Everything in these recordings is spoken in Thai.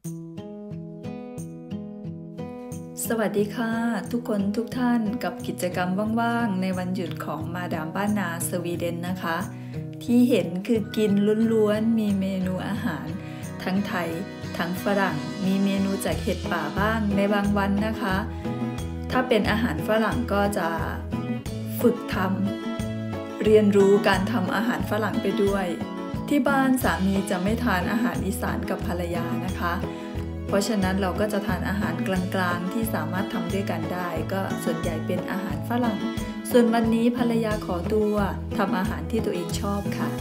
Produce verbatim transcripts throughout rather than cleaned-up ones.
สวัสดีค่ะทุกคนทุกท่านกับกิจกรรมว่างๆในวันหยุดของมาดามบ้านนาสวีเดนนะคะที่เห็นคือกินล้วนๆมีเมนูอาหารทั้งไทยทั้งฝรั่งมีเมนูจากเห็ดป่าบ้างในบางวันนะคะถ้าเป็นอาหารฝรั่งก็จะฝึกทำเรียนรู้การทำอาหารฝรั่งไปด้วยที่บ้านสามีจะไม่ทานอาหารอีสานกับภรรยานะคะเพราะฉะนั้นเราก็จะทานอาหารกลางๆที่สามารถทำด้วยกันได้ก็ส่วนใหญ่เป็นอาหารฝรั่งส่วนวันนี้ภรรยาขอตัวทำอาหารที่ตัวเองชอบค่ะ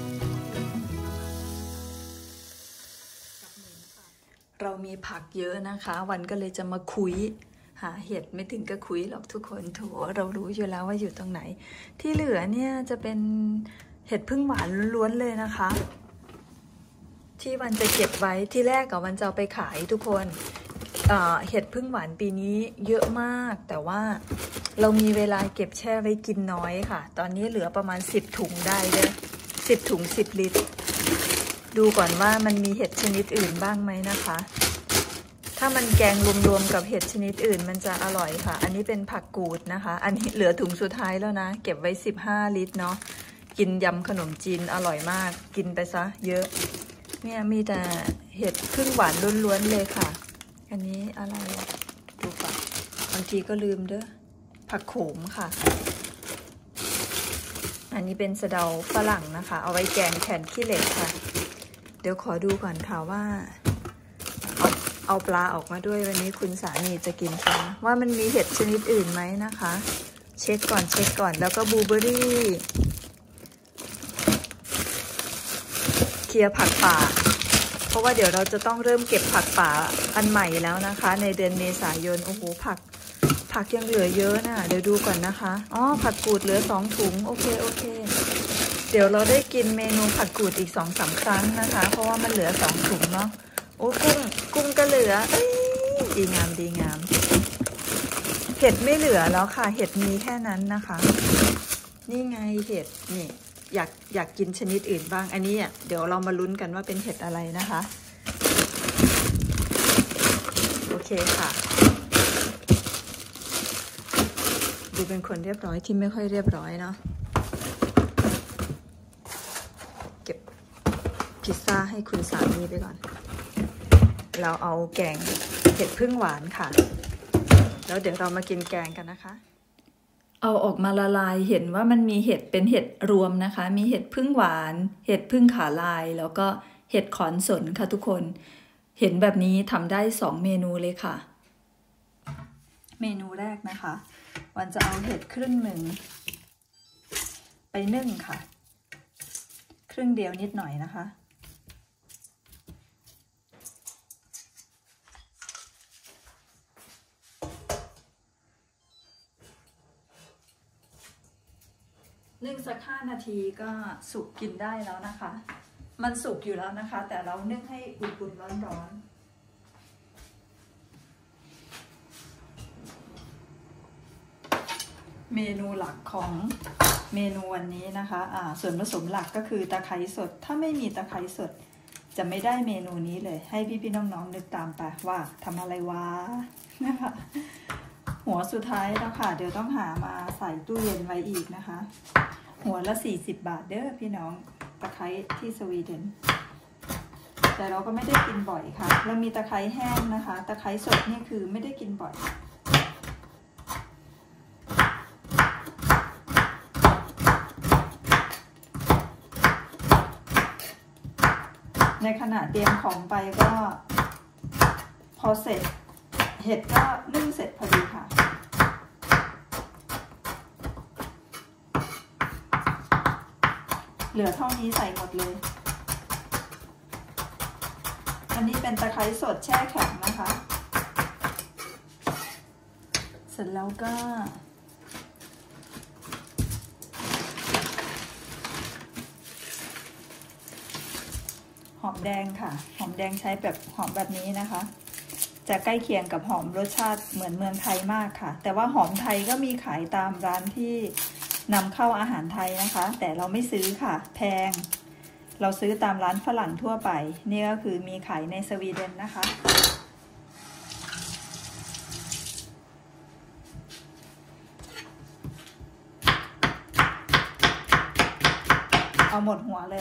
เรามีผักเยอะนะคะวันก็เลยจะมาคุยหาเห็ดไม่ถึงกับคุยหรอกทุกคนโถเรารู้อยู่แล้วว่าอยู่ตรงไหนที่เหลือเนี่ยจะเป็นเห็ดพึ่งหวานล้วนๆเลยนะคะที่วันจะเก็บไว้ที่แรกกับวันจะเอาไปขายทุกคน เอ่อ เห็ดพึ่งหวานปีนี้เยอะมากแต่ว่าเรามีเวลาเก็บแช่ไว้กินน้อยค่ะตอนนี้เหลือประมาณสิบถุงได้เลยสิบถุงสิบลิตรดูก่อนว่ามันมีเห็ดชนิดอื่นบ้างไหมนะคะถ้ามันแกงรวมๆกับเห็ดชนิดอื่นมันจะอร่อยค่ะอันนี้เป็นผักกูดนะคะอันนี้เหลือถุงสุดท้ายแล้วนะเก็บไว้สิบห้าลิตรเนาะกินยำขนมจีนอร่อยมากกินไปซะเยอะเนี่ยมีแต่เห็ดพึ่งหวานล้วนๆเลยค่ะอันนี้อะไรดูก่อนบางทีก็ลืมเด้อผักโขมค่ะอันนี้เป็นสะเดาฝรั่งนะคะเอาไว้แกงแทนขี้เหล็กค่ะเดี๋ยวขอดูก่อนค่ะว่าเอาเอาปลาออกมาด้วยวันนี้คุณสามีจะกินปลาว่ามันมีเห็ดชนิดอื่นไหมนะคะเช็คก่อนเช็คก่อนแล้วก็บลูเบอร์รี่เคลียร์ผักป่าเพราะว่าเดี๋ยวเราจะต้องเริ่มเก็บผักป่าอันใหม่แล้วนะคะในเดือนเมษายนโอ้โหผักผักยังเหลือเยอะนะเดี๋ยวดูก่อนนะคะอ๋อผักกูดเหลือสองถุงโอเคโอเคเดี๋ยวเราได้กินเมนูผักกูดอีกสองสามครั้งนะคะเพราะว่ามันเหลือสองถุงเนาะโอ้กุ้งกุ้งก็เหลือเอ้ยดีงามดีงามเห็ดไม่เหลือแล้วค่ะเห็ดมีแค่นั้นนะคะนี่ไงเห็ดนี่อยากอยากกินชนิดอื่นบ้างอันนี้อ่ะเดี๋ยวเรามาลุ้นกันว่าเป็นเห็ดอะไรนะคะโอเคค่ะดูเป็นคนเรียบร้อยที่ไม่ค่อยเรียบร้อยเนาะเก็บพิซซ่าให้คุณสามีไปก่อนเราเอาแกงเห็ดพึ่งหวานค่ะแล้วเดี๋ยวเรามากินแกงกันนะคะเอาออกมาละลายเห็นว่ามันมีเห็ดเป็นเห็ดรวมนะคะมีเห็ดพึ่งหวานเห็ดพึ่งขาลายแล้วก็เห็ดขอนสนค่ะทุกคนเห็นแบบนี้ทำได้สองเมนูเลยค่ะเมนูแรกนะคะวันจะเอาเห็ดครึ่งหนึ่งไปนึ่งค่ะครึ่งเดียวนิดหน่อยนะคะนึ่งสักห้านาทีก็สุกกินได้แล้วนะคะมันสุกอยู่แล้วนะคะแต่เรานึ่งให้อุ่นๆร้อนๆเมนูหลักของเมนูวันนี้นะคะอ่าส่วนผสมหลักก็คือตะไคร้สดถ้าไม่มีตะไคร้สดจะไม่ได้เมนูนี้เลยให้พี่ๆน้องๆนึกตามไปว่าทำอะไรวะนะคะหัวสุดท้ายแล้วค่ะเดี๋ยวต้องหามาใส่ตู้เย็นไว้อีกนะคะหัวละสี่สิบบาทเด้อพี่น้องตะไคร้ที่สวีเดนแต่เราก็ไม่ได้กินบ่อยค่ะเรามีตะไคร้แห้งนะคะตะไคร้สดนี่คือไม่ได้กินบ่อยในขณะเตรียมของไปก็พอเสร็จเห็ดก็นึ่งเสร็จพอดีค่ะเหลือเท่านี้ใส่หมดเลยอันนี้เป็นตะไคร้สดแช่แข็งนะคะเสร็จแล้วก็หอมแดงค่ะหอมแดงใช้แบบหอมแบบนี้นะคะจะใกล้เคียงกับหอมรสชาติเหมือนเมืองไทยมากค่ะแต่ว่าหอมไทยก็มีขายตามร้านที่นำเข้าอาหารไทยนะคะแต่เราไม่ซื้อค่ะแพงเราซื้อตามร้านฝรั่งทั่วไปนี่ก็คือมีขายในสวีเดนนะคะเอาหมดหัวเลย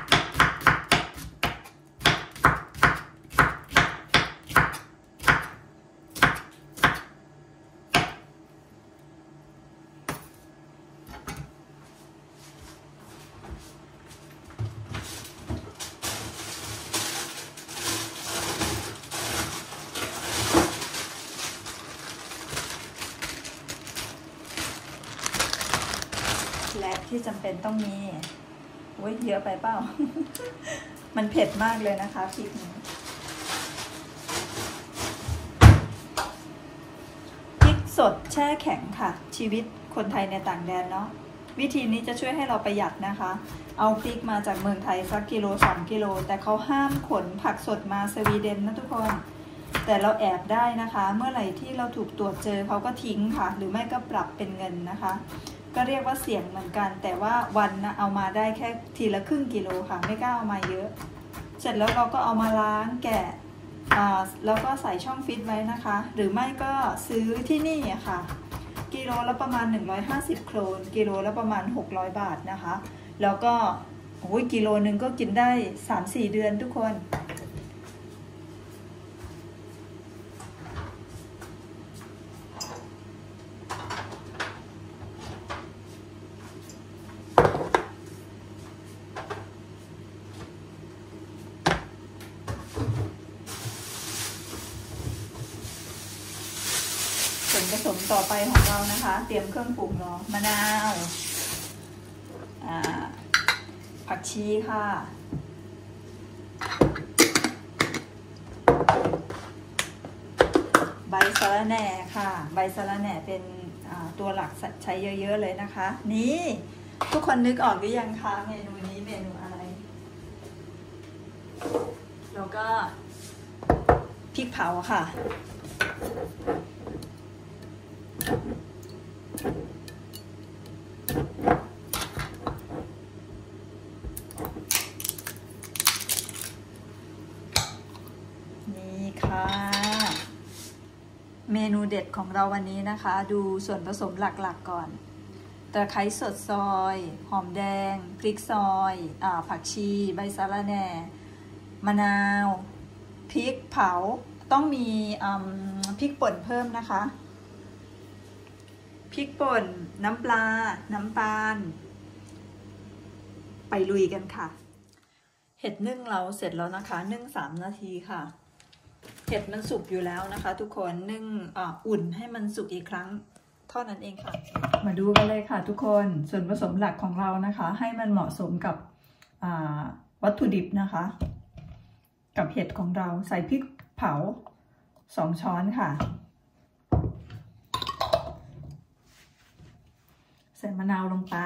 และที่จำเป็นต้องมีโอ้ยเยอะไปเปล่า มันเผ็ดมากเลยนะคะพริกนี้พริกสดแช่แข็งค่ะชีวิตคนไทยในต่างแดนเนาะวิธีนี้จะช่วยให้เราประหยัดนะคะเอาพริกมาจากเมืองไทยสักกิโลสองกิโลแต่เขาห้ามขนผักสดมาสวีเดนนะทุกคนแต่เราแอบได้นะคะเมื่อไหร่ที่เราถูกตรวจเจอเขาก็ทิ้งค่ะหรือไม่ก็ปรับเป็นเงินนะคะก็เรียกว่าเสี่ยงเหมือนกันแต่ว่าวันนะเอามาได้แค่ทีละครึ่งกิโลค่ะไม่กล้าเอามาเยอะเสร็จแล้วเราก็เอามาล้างแกะแล้วก็ใส่ช่องฟิตไว้นะคะหรือไม่ก็ซื้อที่นี่ค่ะกิโลละประมาณหนึ่งร้อยห้าสิบโครนกิโลละประมาณหกร้อยบาทนะคะแล้วก็โอ้ยกิโลนึงก็กินได้ สามถึงสี่ เดือนทุกคนส่วนผสมต่อไปของเรานะคะเตรียมเครื่องปรุงเนาะมะนาวผักชีค่ะใบสะระแหน่ค่ะใบสะระแหน่เป็นตัวหลักใช้เยอะๆเลยนะคะนี่ทุกคนนึกออกหรือยังคะเมนูนี้เมนูอะไรแล้วก็พริกเผาค่ะนี่ค่ะเมนูเด็ดของเราวันนี้นะคะดูส่วนผสมหลักๆก่อนตะไคร้สดซอยหอมแดงพริกซอยอ่าผักชีใบสะระแหน่มะนาวพริกเผาต้องมีพริกป่นเพิ่มนะคะพริกป่นน้ำปลาน้ำตาลไปลุยกันค่ะเห็ดนึ่งเราเสร็จแล้วนะคะนึ่งสามนาทีค่ะเห็ดมันสุกอยู่แล้วนะคะทุกคนนึ่งอ่าอุ่นให้มันสุกอีกครั้งเท่านั้นเองค่ะมาดูกันเลยค่ะทุกคนส่วนผสมหลักของเรานะคะให้มันเหมาะสมกับวัตถุดิบนะคะกับเห็ดของเราใส่พริกเผาสองช้อนค่ะใส่มะนาวลงไป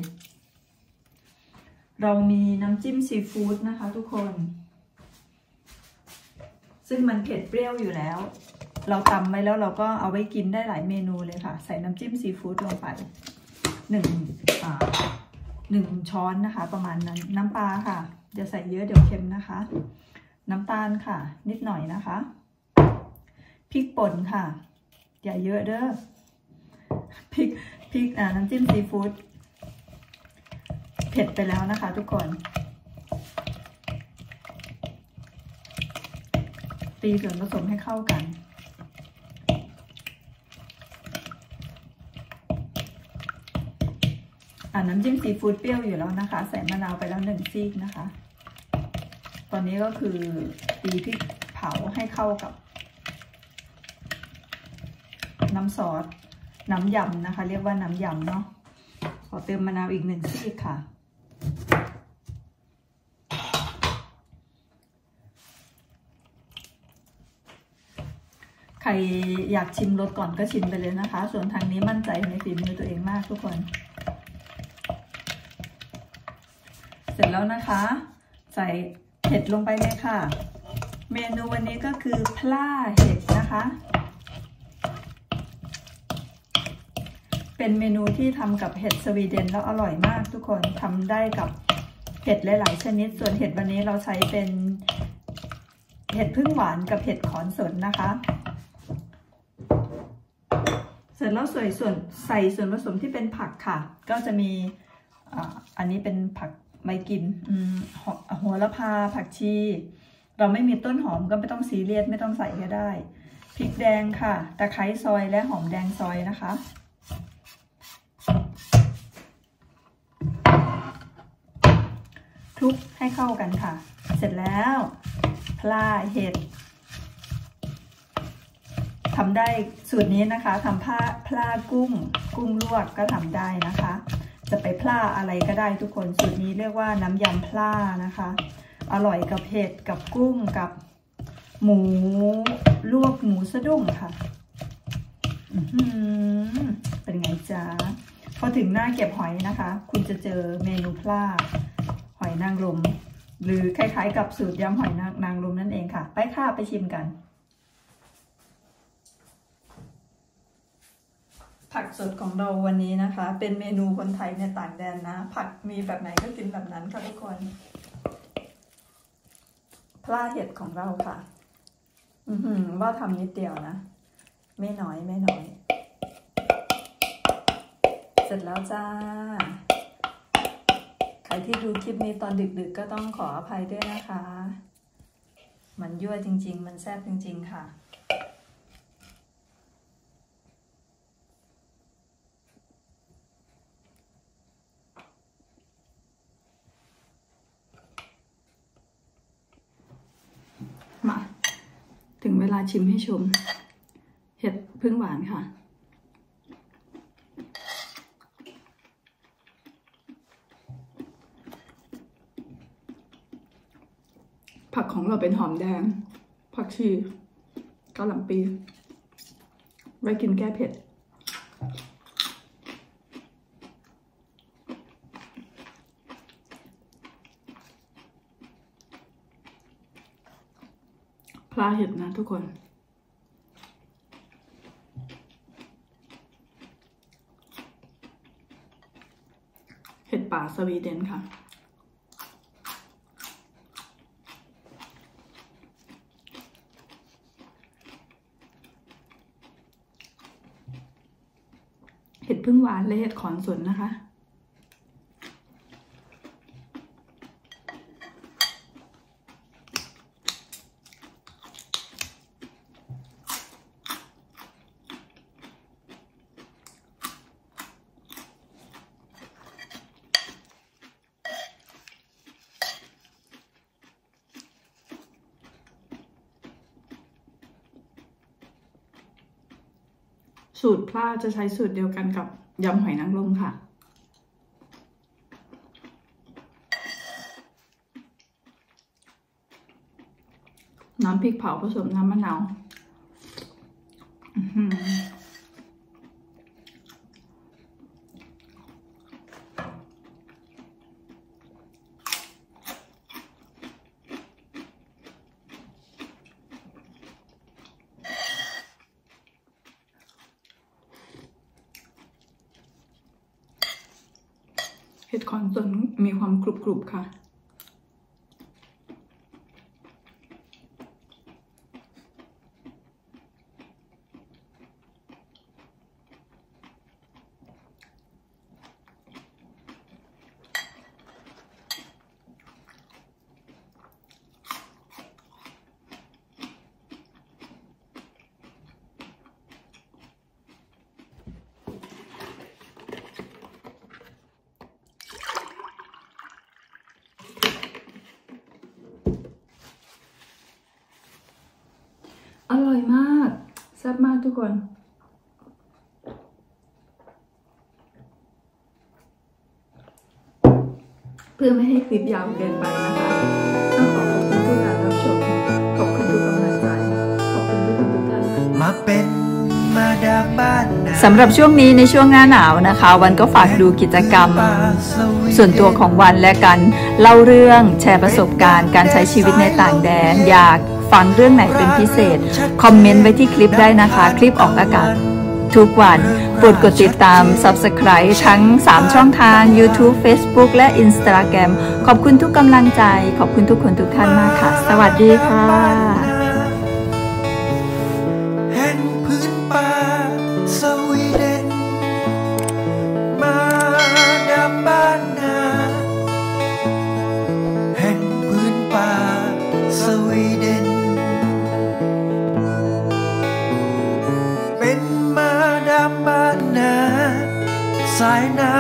เรามีน้ำจิ้มซีฟู้ดนะคะทุกคนซึ่งมันเผ็ดเปรี้ยวอยู่แล้วเราตำไว้แล้วเราก็เอาไว้กินได้หลายเมนูเลยค่ะใส่น้ำจิ้มซีฟู้ดลงไปหนึ่งอ่าหนึ่งช้อนนะคะประมาณนั้นน้ำปลาค่ะอย่าใส่เยอะเดี๋ยวเค็มนะคะน้ำตาลค่ะนิดหน่อยนะคะพริกป่นค่ะอย่าเยอะเด้อพริกพริกอ่าน้ำจิ้มซีฟู้ดเผ็ดไปแล้วนะคะทุกคนตีส่วนผสมให้เข้ากันอ่าน้ำจิ้มซีฟู้ดเปรี้ยวอยู่แล้วนะคะใส่มะนาวไปแล้วหนึ่งซีกนะคะตอนนี้ก็คือตีพริกเผาให้เข้ากับน้ำซอสน้ำยำนะคะเรียกว่าน้ำยำเนาะขอเติมมะนาวอีกหนึ่งซีกค่ะใครอยากชิมรสก่อนก็ชิมไปเลยนะคะส่วนทางนี้มั่นใจในฝีมือตัวเองมากทุกคนเสร็จแล้วนะคะใส่เห็ดลงไปเลยค่ะเมนูวันนี้ก็คือพล่าเห็ดนะคะเป็นเมนูที่ทำกับเห็ดสวีเดนแล้วอร่อยมากทุกคนทำได้กับเห็ดหลายๆชนิดส่วนเห็ดวันนี้เราใช้เป็นเห็ดพึ่งหวานกับเห็ดขอนสนนะคะเสร็จแล้วใส่ส่วนใส่ส่วนผสมที่เป็นผักค่ะก็จะมีอันนี้เป็นผักใบกินโหระพาผักชีเราไม่มีต้นหอมก็ไม่ต้องซีเรียสไม่ต้องใส่ก็ได้พริกแดงค่ะตะไคร้ซอยและหอมแดงซอยนะคะคลุกให้เข้ากันค่ะเสร็จแล้วพลาเห็ดทำได้สูตรนี้นะคะทำผ้าพลากุ้งกุ้งลวกก็ทำได้นะคะจะไปพลาอะไรก็ได้ทุกคนสูตรนี้เรียกว่าน้ำยำพลานะคะอร่อยกับเห็ดกับกุ้งกับหมูลวกหมูสะดุ้งค่ะเป็นไงจ๊ะพอถึงหน้าเก็บหอยนะคะคุณจะเจอเมนูพลาหอยนางรมหรือคล้ายๆกับสูตรยำหอยนางรมนั่นเองค่ะไปค่ะไปชิมกันผักสดของเราวันนี้นะคะเป็นเมนูคนไทยในต่างแดนนะผักมีแบบไหนก็กินแบบนั้นค่ะทุกคนพลาเห็ดของเราค่ะอือหือว่าทำนิดเดียวนะไม่น้อยไม่น้อยเสร็จแล้วจ้าใครที่ดูคลิปนี้ตอนดึกๆก็ต้องขออภัยด้วยนะคะมันยั่วจริงๆมันแซ่บจริงๆค่ะมาถึงเวลาชิมให้ชมเห็ดพึ่งหวานค่ะผักของเราเป็นหอมแดงผักชีกะหล่ำปีไว้กินแก้เผ็ดปลาเห็ดนะทุกคนเห็ดป่าสวีเดนค่ะเห็ดพึ่งหวานและเห็ดขอนสนนะคะสูตรพลาจะใช้สูตรเดียวกันกับยำหอยนางรมค่ะน้ำพริกเผาผสมน้ำมะนาวเห็ดขอนสนมีความกรุบๆค่ะอร่อยมากแซ่บมากทุกคนเพื่อไม่ให้คลิปยาวเกินไปนะคะต้องขอขอบคุณทุกการรับชมขอบคุณทุกกำลังใจขอบคุณทุกทุกท่านมาเป็นมาดามบ้านสำหรับช่วงนี้ในช่วงหน้าหนาวนะคะวันก็ฝากดูกิจกรรมส่วนตัวของวันและกันเล่าเรื่องแชร์ประสบการณ์การใช้ชีวิตในต่างแดนอยากฟังเรื่องไหนเป็นพิเศษคอมเมนต์ไว้ที่คลิปได้นะคะคลิปออกอากาศทุกวันโปรดกดติดตาม Subscribe ทั้งสามช่องทาง YouTube Facebook และ Instagram ขอบคุณทุกกำลังใจขอบคุณทุกคนทุกท่านมากค่ะสวัสดีค่ะแห่งพื้นป่าสวีเดนมาดามบ้านนาแห่งพื้นป่าสวีเดนเป็นมาดามบ้านนาสายน้